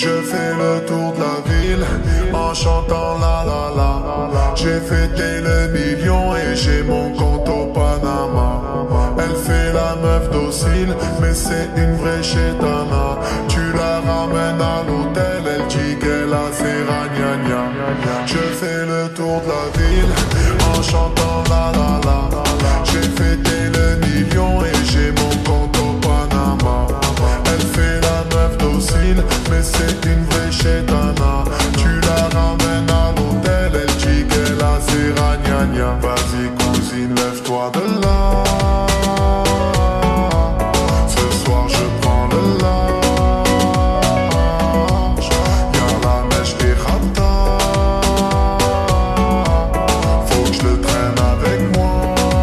Je fais le tour de la ville en chantant la la la. J'ai fêté le million et j'ai mon compte au Panama. Elle fait la meuf docile, mais c'est une vraie chétana. Tu la ramènes à l'hôtel, elle dit qu'elle a ses ragnagnas. Je fais le tour de la ville en chantant la la la. J'ai fêté le million et j'ai mon compte au Panama. Elle fait la meuf docile, mais c'est une vraie chétana. Tu la ramènes à l'hôtel, elle dit qu'elle a ses ragnagnas. Vas-y cousine, lève-toi de là. Ce soir je prends le large. Y'a la mèche des ratas. Faut que je le traîne avec moi.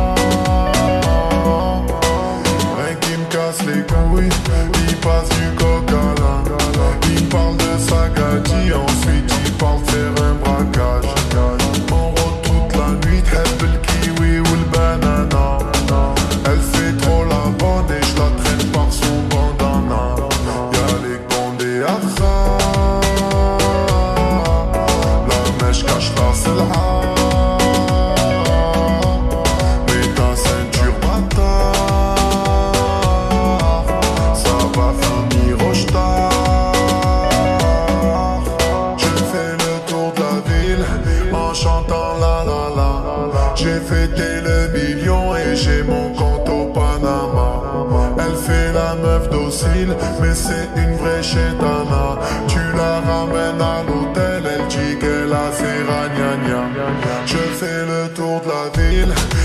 Un qui me casse les couilles, il passe du coq à l'âne. Il parle de Sagadi, ensuite il parle de faire un braquage. On rôde toute la nuit, t'heb le kiwi ou le banana. Elle fait trop la bonne et je la traîne par son bandana. Y'a les condés à la mèche cache la selha. Mets ta ceinture bâtard, ça va finir au star. Je fais le tour de la ville en chantant la la la. J'ai fêté le million et j'ai mon compte au Panama. Elle fait la meuf docile, mais c'est une vraie chétana. Tu la ramènes à l'hôtel, elle dit qu'elle a ses ragnagnas. Je fais le tour de la ville